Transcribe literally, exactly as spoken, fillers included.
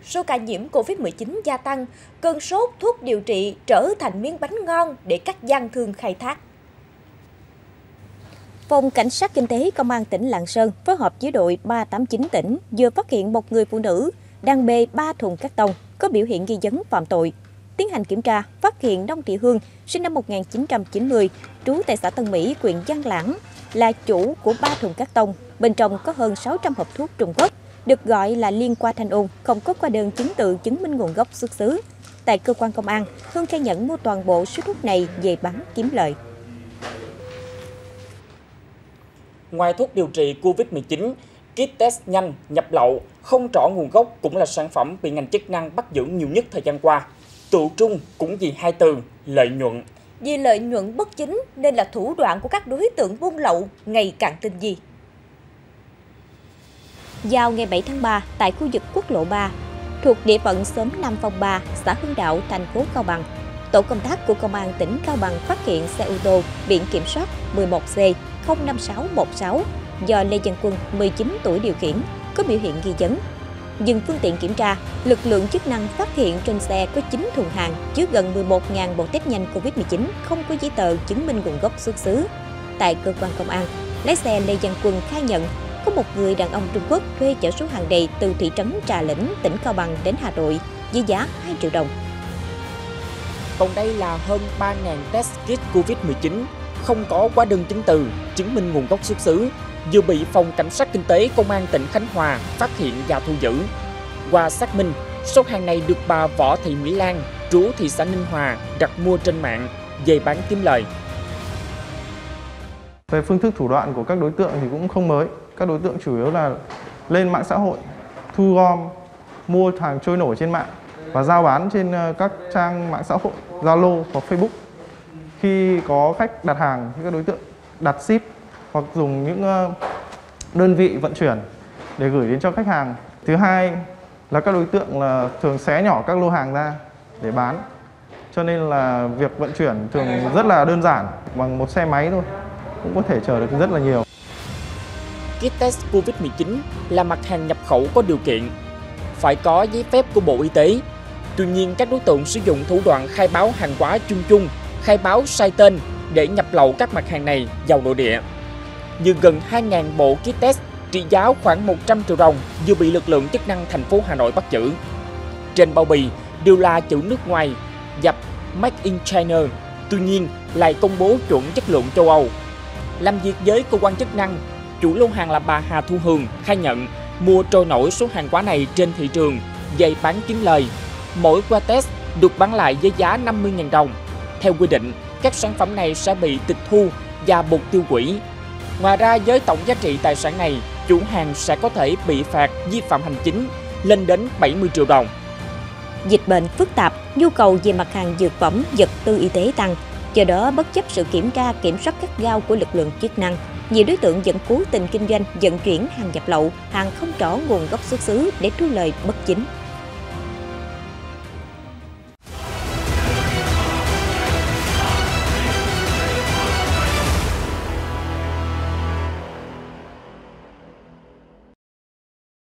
số ca nhiễm Covid mười chín gia tăng, cơn sốt thuốc điều trị trở thành miếng bánh ngon để các gian thương khai thác. Phòng Cảnh sát Kinh tế Công an tỉnh Lạng Sơn phối hợp với đội ba tám chín tỉnh vừa phát hiện một người phụ nữ đang bê ba thùng cát tông có biểu hiện nghi vấn phạm tội. Tiến hành kiểm tra, phát hiện Nông Thị Hương, sinh năm một nghìn chín trăm chín mươi, trú tại xã Tân Mỹ, huyện Văn Lãng, là chủ của ba thùng cát tông. Bên trong có hơn sáu trăm hộp thuốc Trung Quốc, được gọi là Liên Qua Thanh Ôn, không có hóa đơn chứng từ chứng minh nguồn gốc xuất xứ. Tại cơ quan công an, Hương khai nhận mua toàn bộ số thuốc này về bán kiếm lời. Ngoài thuốc điều trị Covid mười chín, kit test nhanh, nhập lậu, không rõ nguồn gốc cũng là sản phẩm bị ngành chức năng bắt giữ nhiều nhất thời gian qua. Tựu trung cũng vì hai từ lợi nhuận. Vì lợi nhuận bất chính nên là thủ đoạn của các đối tượng buôn lậu ngày càng tinh vi. Vào ngày bảy tháng ba, tại khu vực quốc lộ ba, thuộc địa phận xóm Nam Phong ba, xã Hưng Đạo, thành phố Cao Bằng, tổ công tác của Công an tỉnh Cao Bằng phát hiện xe ô tô biển kiểm soát mười một C không năm sáu một sáu do Lê Văn Quân, mười chín tuổi điều khiển, có biểu hiện nghi vấn. Dừng phương tiện kiểm tra, lực lượng chức năng phát hiện trên xe có chín thùng hàng chứa gần mười một nghìn bộ test nhanh Covid mười chín không có giấy tờ chứng minh nguồn gốc xuất xứ. Tại cơ quan công an, lái xe Lê Văn Quân khai nhận có một người đàn ông Trung Quốc thuê chở số hàng này từ thị trấn Trà Lĩnh, tỉnh Cao Bằng đến Hà Nội với giá hai triệu đồng. Còn đây là hơn ba nghìn test kit Covid mười chín không có hóa đơn chứng từ chứng minh nguồn gốc xuất xứ, vừa bị Phòng Cảnh sát Kinh tế Công an tỉnh Khánh Hòa phát hiện và thu giữ. Qua xác minh, số hàng này được bà Võ Thị Mỹ Lan, trú thị xã Ninh Hòa, đặt mua trên mạng về bán kiếm lời. Về phương thức thủ đoạn của các đối tượng thì cũng không mới. Các đối tượng chủ yếu là lên mạng xã hội, thu gom, mua hàng trôi nổi trên mạng và giao bán trên các trang mạng xã hội, Zalo hoặc Facebook. Khi có khách đặt hàng thì các đối tượng đặt ship hoặc dùng những đơn vị vận chuyển để gửi đến cho khách hàng. Thứ hai là các đối tượng là thường xé nhỏ các lô hàng ra để bán. Cho nên là việc vận chuyển thường rất là đơn giản, bằng một xe máy thôi cũng có thể chở được rất là nhiều. Kit test Covid mười chín là mặt hàng nhập khẩu có điều kiện, phải có giấy phép của Bộ Y tế. Tuy nhiên, các đối tượng sử dụng thủ đoạn khai báo hàng hóa chung chung, khai báo sai tên để nhập lậu các mặt hàng này vào nội địa. Như gần hai nghìn bộ kit test trị giá khoảng một trăm triệu đồng vừa bị lực lượng chức năng thành phố Hà Nội bắt giữ. Trên bao bì đều là chữ nước ngoài, dập Made in China, tuy nhiên lại công bố chuẩn chất lượng châu Âu. Làm việc với cơ quan chức năng, chủ lô hàng là bà Hà Thu Hường khai nhận mua trôi nổi số hàng hóa này trên thị trường về bán kiếm lời. Mỗi que test được bán lại với giá năm mươi nghìn đồng. Theo quy định, các sản phẩm này sẽ bị tịch thu và buộc tiêu hủy. Ngoài ra, với tổng giá trị tài sản này, chủ hàng sẽ có thể bị phạt vi phạm hành chính lên đến bảy mươi triệu đồng. Dịch bệnh phức tạp, nhu cầu về mặt hàng dược phẩm, vật tư y tế tăng. Do đó, bất chấp sự kiểm tra, kiểm soát gắt gao của lực lượng chức năng, nhiều đối tượng vẫn cố tình kinh doanh, vận chuyển hàng nhập lậu, hàng không rõ nguồn gốc xuất xứ để thu lời bất chính.